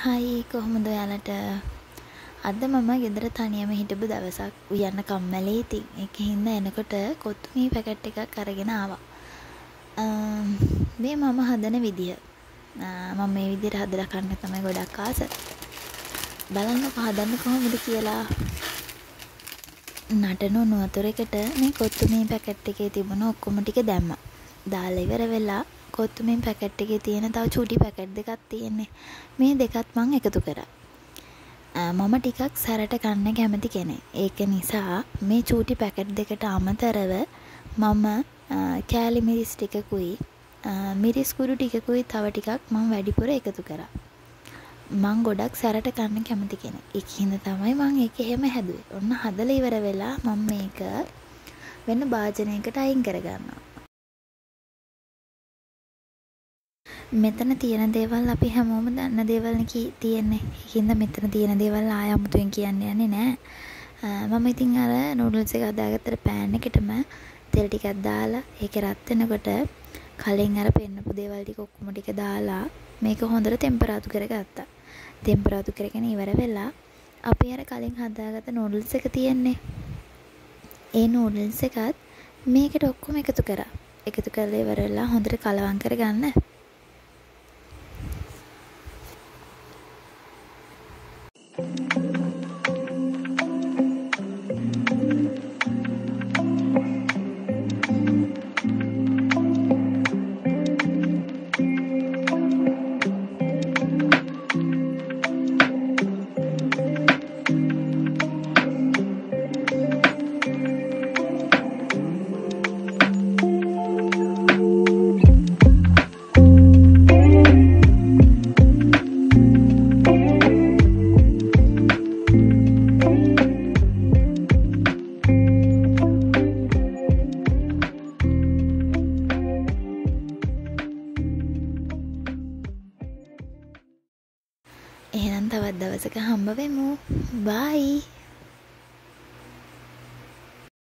හයි කොහොමද ඔයාලට? අද මම ගෙදර තනියම හිටපු දවසක් උයන්න කම්මැලි. ඉතින් ඒකින්ද එනකොට කොත්තු මී පැකට් එකක් අරගෙන ආවා. මේ මම හදන විදිය. මම මේ විදියට හදලා කන්න තමයි ගොඩක් ආස. බලන්නකෝ හදන්නේ කොහොමද කියලා. නටන උණු වතුරකට මේ කොත්තු මී පැකට් එකේ තිබුණ ඔක්කොම ටික දැම්මා. දාලා ඉවර වෙලා කොත්තු මී පැකට් එකේ තියෙන තව චූටි පැකට් දෙකක් තියෙන්නේ. මේ දෙකත් මම එකතු කරා. මම ටිකක් සැරට කන්න කැමති කෙනෙක්. ඒක නිසා මේ චූටි පැකට් දෙකට අමතරව මම කෑලි මිරිස් ටිකකුයි මිරිස් කුඩු ටිකකුයි තව ටිකක් මම වැඩිපුර එකතු කරා. මං ගොඩක් සැරට කන්න කැමති කෙනෙක්. ඒකින්ද තමයි මං ඒක එහෙම හැදුවේ. ඔන්න හදලා ඉවර වෙලා මම මේක වෙන භාජනයකට අයින් කරගන්නවා. මෙතන තියෙන දේවල් අපි හැමෝම දන්න දේවල් තියෙන්නේ. ඒකින්ද මෙතන තියෙන දේවල් ආය අමුතුවෙන් කියන්න යන්නේ නැහැ. මම ඉතින් අර නූඩල්ස් එක හදාගත්තට පෑන් එකටම තෙල් ටිකක් දාලා ඒක රත් වෙනකොට කලින් අර පෙන්නපු දේවල් ටික ඔක්කොම ටික දාලා මේක හොඳට ටෙම්පරාදු කරගත්තා. ටෙම්පරාදු කරගෙන ඉවර වෙලා අපි අර කලින් හදාගත්ත නූඩල්ස් එක තියෙන්නේ. ඒ නූඩල්ස් එකත් මේකට ඔක්කොම එකතු කරා. එකතු කරලා ඉවර වෙලා හොඳට කලවම් කරගන්න. එහෙනම් තවත් දවසක හම්බ වෙමු. බයි.